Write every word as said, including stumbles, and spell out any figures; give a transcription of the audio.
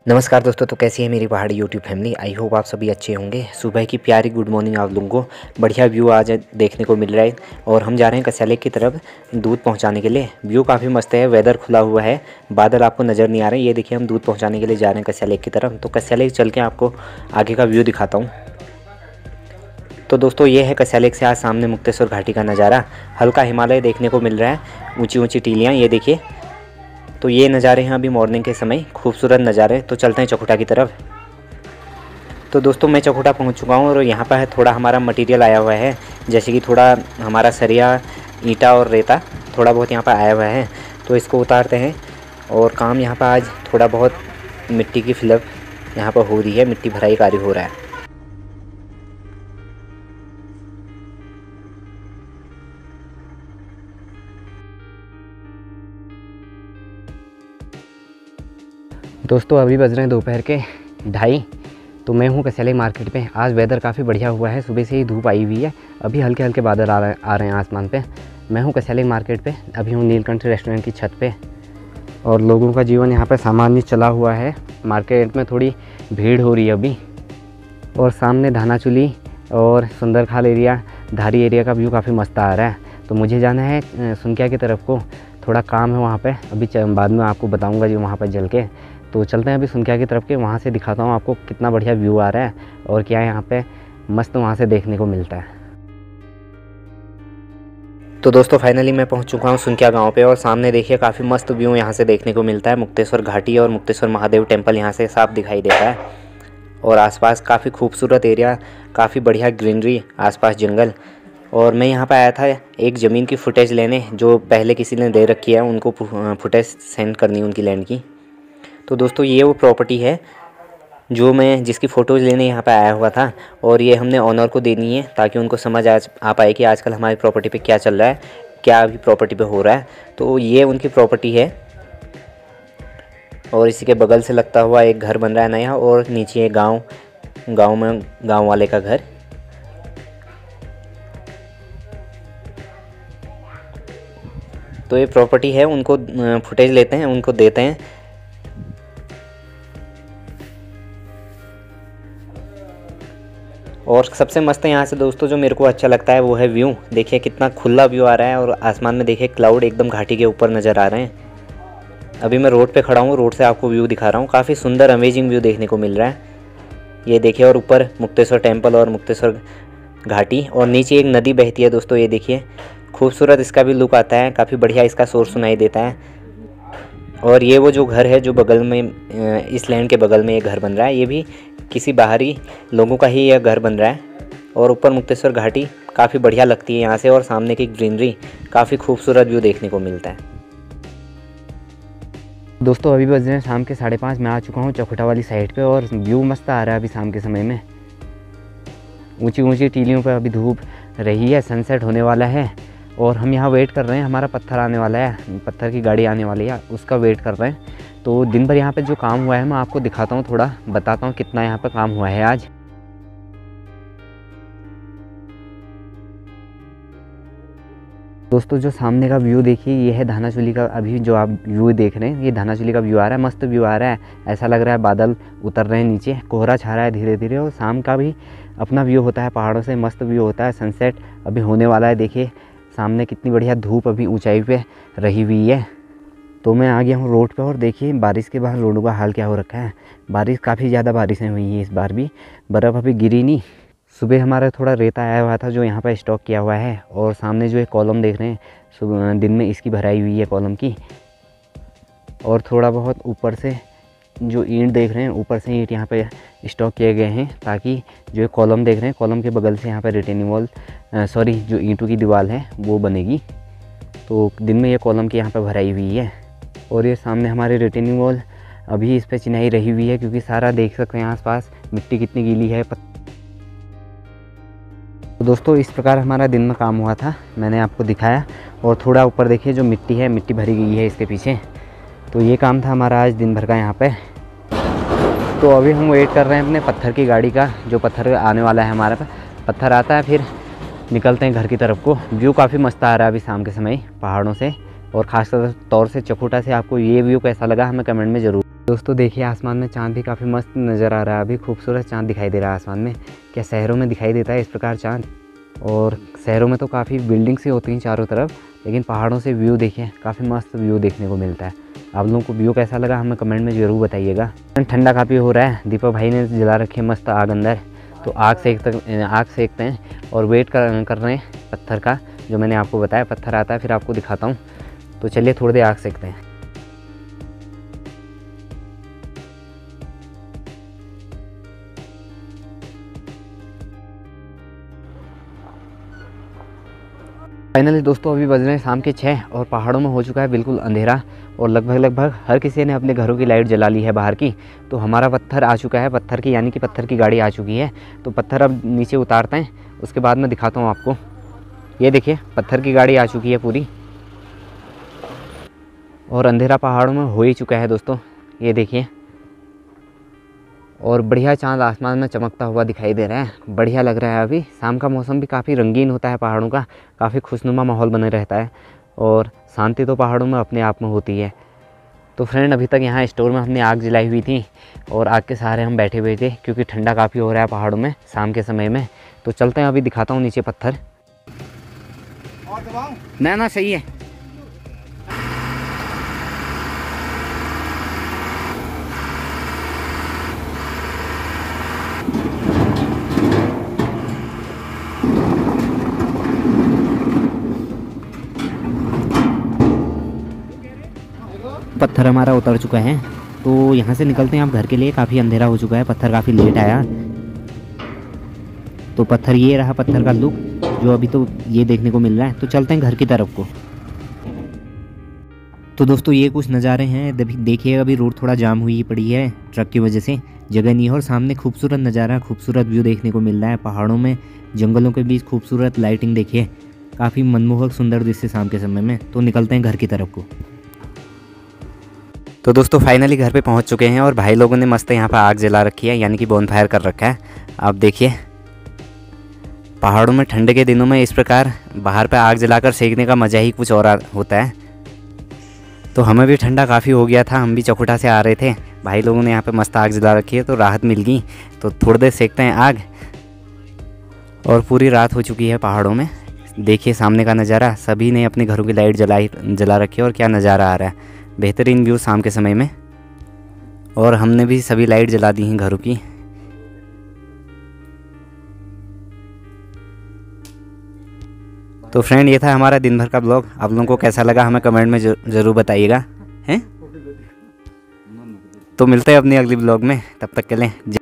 नमस्कार दोस्तों, तो कैसी है मेरी पहाड़ी यूट्यूब फैमिली। आई होप आप सभी अच्छे होंगे। सुबह की प्यारी गुड मॉर्निंग आप लोगों को। बढ़िया व्यू आज देखने को मिल रहा है और हम जा रहे हैं कस्या लेक की तरफ दूध पहुंचाने के लिए। व्यू काफ़ी मस्त है, वेदर खुला हुआ है, बादल आपको नज़र नहीं आ रहे। ये देखिए हम दूध पहुँचाने के लिए जा रहे हैं कस्या लेक की तरफ। तो कस्या लेक चल के आपको आगे का व्यू दिखाता हूँ। तो दोस्तों ये है कस्या लेक से आज सामने मुक्तेश्वर घाटी का नज़ारा। हल्का हिमालय देखने को मिल रहा है, ऊँची ऊँची टीलियाँ ये देखिए। तो ये नज़ारे हैं अभी मॉर्निंग के समय, खूबसूरत नज़ारे। तो चलते हैं चकुटा की तरफ। तो दोस्तों मैं चकुटा पहुंच चुका हूं और यहाँ पर थोड़ा हमारा मटेरियल आया हुआ है, जैसे कि थोड़ा हमारा सरिया, ईंटा और रेता थोड़ा बहुत यहाँ पर आया हुआ है। तो इसको उतारते हैं और काम यहाँ पर आज थोड़ा बहुत मिट्टी की फिलअप यहाँ पर हो रही है, मिट्टी भराई कार्य हो रहा है। दोस्तों अभी बज रहे हैं दोपहर के ढाई। तो मैं हूँ कस्या लेक मार्केट पे। आज वेदर काफ़ी बढ़िया हुआ है, सुबह से ही धूप आई हुई है, अभी हल्के हल्के बादल आ रहे आ रहे हैं आसमान पे। मैं हूँ कस्या लेक मार्केट पे, अभी हूँ नीलकंठ रेस्टोरेंट की छत पे और लोगों का जीवन यहाँ पे सामान्य चला हुआ है। मार्केट में थोड़ी भीड़ हो रही है अभी। और सामने धानाचूली और सुंदरखाल एरिया, धारी एरिया का व्यू काफ़ी मस्त आ रहा है। तो मुझे जाना है सुनकिया की तरफ को, थोड़ा काम है वहाँ पर, अभी बाद में आपको बताऊँगा जी वहाँ पर जल के। तो चलते हैं अभी सुनकिया की तरफ के, वहाँ से दिखाता हूँ आपको कितना बढ़िया व्यू आ रहा है और क्या यहाँ पे मस्त वहाँ से देखने को मिलता है। तो दोस्तों फाइनली मैं पहुँच चुका हूँ सुनकिया गांव पे और सामने देखिए काफ़ी मस्त व्यू यहाँ से देखने को मिलता है। मुक्तेश्वर घाटी और मुक्तेश्वर महादेव टेम्पल यहाँ से साफ दिखाई देता है और आसपास काफ़ी खूबसूरत एरिया, काफ़ी बढ़िया ग्रीनरी, आसपास जंगल। और मैं यहाँ पर आया था एक ज़मीन की फुटेज लेने, जो पहले किसी ने दे रखी है, उनको फुटेज सेंड करनी उनकी लैंड की। तो दोस्तों ये वो प्रॉपर्टी है जो मैं जिसकी फ़ोटोज़ लेने यहाँ पे आया हुआ था और ये हमने ऑनर को देनी है ताकि उनको समझ आज आ पाए कि आजकल हमारी प्रॉपर्टी पे क्या चल रहा है, क्या अभी प्रॉपर्टी पे हो रहा है। तो ये उनकी प्रॉपर्टी है और इसी के बगल से लगता हुआ एक घर बन रहा है नया और नीचे एक गाँव गाँव में गाँव वाले का घर। तो ये प्रॉपर्टी है, उनको फुटेज लेते हैं, उनको देते हैं। और सबसे मस्त है यहाँ से दोस्तों जो मेरे को अच्छा लगता है वो है व्यू। देखिए कितना खुला व्यू आ रहा है और आसमान में देखिए क्लाउड एकदम घाटी के ऊपर नज़र आ रहे हैं। अभी मैं रोड पे खड़ा हूँ, रोड से आपको व्यू दिखा रहा हूँ। काफ़ी सुंदर अमेजिंग व्यू देखने को मिल रहा है ये देखिए। और ऊपर मुक्तेश्वर टेम्पल और मुक्तेश्वर घाटी और नीचे एक नदी बहती है दोस्तों, ये देखिए खूबसूरत इसका भी लुक आता है, काफ़ी बढ़िया इसका सोर्स सुनाई देता है। और ये वो जो घर है जो बगल में, इस लैंड के बगल में एक घर बन रहा है, ये भी किसी बाहरी लोगों का ही यह घर बन रहा है। और ऊपर मुक्तेश्वर घाटी काफ़ी बढ़िया लगती है यहाँ से और सामने की ग्रीनरी, काफ़ी खूबसूरत व्यू देखने को मिलता है। दोस्तों अभी बज रहे हैं शाम के साढ़े पाँच। मैं आ चुका हूँ चकुटा वाली साइड पे और व्यू मस्त आ रहा है अभी शाम के समय में। ऊंची ऊंची टीलियों पर अभी धूप रही है, सनसेट होने वाला है और हम यहाँ वेट कर रहे हैं, हमारा पत्थर आने वाला है, पत्थर की गाड़ी आने वाली है, उसका वेट कर रहे हैं। तो दिन भर यहाँ पे जो काम हुआ है मैं आपको दिखाता हूँ, थोड़ा बताता हूँ कितना यहाँ पे काम हुआ है आज। दोस्तों जो सामने का व्यू देखिए, ये है धानाचूली का। अभी जो आप व्यू देख रहे हैं ये धानाचूली का व्यू आ रहा है, मस्त व्यू आ रहा है। ऐसा लग रहा है बादल उतर रहे हैं नीचे, कोहरा छा रहा है धीरे धीरे। और शाम का भी अपना व्यू होता है, पहाड़ों से मस्त व्यू होता है। सनसेट अभी होने वाला है, देखिए सामने कितनी बढ़िया धूप अभी ऊंचाई पे रही हुई है। तो मैं आ गया हूँ रोड पे और देखिए बारिश के बाद रोडों का हाल क्या हो रखा है। बारिश काफ़ी ज़्यादा बारिशें हुई हैं इस बार भी, बर्फ़ अभी गिरी नहीं। सुबह हमारा थोड़ा रेता आया हुआ था जो यहाँ पर स्टॉक किया हुआ है और सामने जो एक कॉलम देख रहे हैं, सुबह दिन में इसकी भराई हुई है कॉलम की। और थोड़ा बहुत ऊपर से जो ईंट देख रहे हैं, ऊपर से ईंट यहाँ पे स्टॉक किए गए हैं ताकि जो कॉलम देख रहे हैं, कॉलम के बगल से यहाँ पे रिटेनिंग वॉल, सॉरी जो ईंटों की दीवार है वो बनेगी। तो दिन में ये कॉलम की यहाँ पे भराई हुई है। और ये सामने हमारे रिटेनिंग वॉल अभी इस पर चिनाई रही हुई है क्योंकि सारा देख सकते हैं आसपास मिट्टी कितनी गीली है। तो दोस्तों इस प्रकार हमारा दिन में काम हुआ था, मैंने आपको दिखाया। और थोड़ा ऊपर देखिए जो मिट्टी है, मिट्टी भरी गई है इसके पीछे। तो ये काम था हमारा आज दिन भर का यहाँ पे। तो अभी हम वेट कर रहे हैं अपने पत्थर की गाड़ी का, जो पत्थर आने वाला है हमारे पे। पत्थर आता है फिर निकलते हैं घर की तरफ को। व्यू काफ़ी मस्त आ रहा है अभी शाम के समय पहाड़ों से और ख़ास तौर से चकुटा से। आपको ये व्यू कैसा लगा हमें कमेंट में ज़रूर दोस्तों देखिए आसमान में चाँद भी काफ़ी मस्त नज़र आ रहा है, अभी खूबसूरत चाँद दिखाई दे रहा है आसमान में। क्या शहरों में दिखाई देता है इस प्रकार चाँद? और शहरों में तो काफ़ी बिल्डिंग्स ही होती हैं चारों तरफ, लेकिन पहाड़ों से व्यू देखिए काफ़ी मस्त व्यू देखने को मिलता है। आप लोगों को व्यू कैसा लगा हमें कमेंट में ज़रूर बताइएगा। ठंडा काफ़ी हो रहा है, दीपक भाई ने जला रखी है मस्त आग अंदर, तो आग सेक तक आग सेकते हैं और वेट कर कर रहे हैं पत्थर का, जो मैंने आपको बताया पत्थर आता है फिर आपको दिखाता हूँ। तो चलिए थोड़ी देर आग सेकते हैं। फाइनली दोस्तों अभी बज रहे हैं शाम के छः और पहाड़ों में हो चुका है बिल्कुल अंधेरा और लगभग लगभग हर किसी ने अपने घरों की लाइट जला ली है बाहर की। तो हमारा पत्थर आ चुका है, पत्थर की यानी कि पत्थर की गाड़ी आ चुकी है। तो पत्थर अब नीचे उतारते हैं, उसके बाद मैं दिखाता हूँ आपको। ये देखिए पत्थर की गाड़ी आ चुकी है पूरी और अंधेरा पहाड़ों में हो ही चुका है दोस्तों, ये देखिए। और बढ़िया चाँद आसमान में चमकता हुआ दिखाई दे रहा है, बढ़िया लग रहा है। अभी शाम का मौसम भी काफ़ी रंगीन होता है पहाड़ों का, काफ़ी खुशनुमा माहौल बने रहता है और शांति तो पहाड़ों में अपने आप में होती है। तो फ्रेंड अभी तक यहाँ स्टोर में हमने आग जलाई हुई थी और आग के सहारे हम बैठे हुए थे क्योंकि ठंडा काफ़ी हो रहा है पहाड़ों में शाम के समय में। तो चलते हैं, अभी दिखाता हूँ नीचे पत्थर। ना ना सही है। पत्थर हमारा उतर चुका है, तो यहाँ से निकलते हैं आप घर के लिए। काफ़ी अंधेरा हो चुका है, पत्थर काफ़ी लेट आया। तो पत्थर ये रहा, पत्थर का लुक जो अभी तो ये देखने को मिल रहा है। तो चलते हैं घर की तरफ को। तो दोस्तों ये कुछ नज़ारे हैं, देखिए अभी रोड थोड़ा जाम हुई पड़ी है ट्रक की वजह से, जगह नहीं है। और सामने खूबसूरत नज़ारा, खूबसूरत व्यू देखने को मिल रहा है पहाड़ों में, जंगलों के बीच खूबसूरत लाइटिंग देखिए, काफ़ी मनमोहक सुंदर दृश्य शाम के समय में। तो निकलते हैं घर की तरफ को। तो दोस्तों फाइनली घर पे पहुंच चुके हैं और भाई लोगों ने मस्त यहाँ पर आग जला रखी है, यानी कि बोनफायर कर रखा है। आप देखिए पहाड़ों में ठंड के दिनों में इस प्रकार बाहर पे आग जलाकर सेकने का मज़ा ही कुछ और होता है। तो हमें भी ठंडा काफ़ी हो गया था, हम भी चौखुटा से आ रहे थे, भाई लोगों ने यहाँ पे मस्त आग जला रखी है तो राहत मिल गई। तो थोड़ी देर सेकते हैं आग और पूरी रात हो चुकी है पहाड़ों में। देखिए सामने का नज़ारा, सभी ने अपने घरों की लाइट जलाई जला रखी है और क्या नज़ारा आ रहा है, बेहतरीन व्यू शाम के समय में। और हमने भी सभी लाइट जला दी हैं घरों की। तो फ्रेंड ये था हमारा दिन भर का ब्लॉग, आप लोगों को कैसा लगा हमें कमेंट में ज़रूर बताइएगा हैं। तो मिलते हैं अपनी अगली ब्लॉग में, तब तक के लिए।